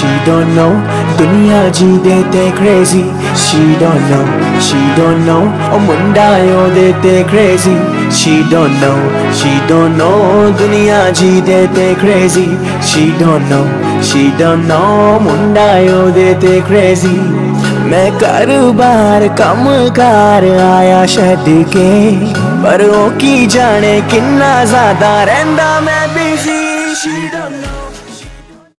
she don't know. दुनिया जी देते crazy, she don't know, she don't know. ओ मुंडा यो देते crazy, she don't know, she don't know. दुनिया जी देते crazy, she don't know, she don't know. मुंडा यो देते crazy. मैं कारोबार कम car आया छड्ड के, पर ओ की जाने किन्ना ज़्यादा रहिंदा मैं busy, she don't know.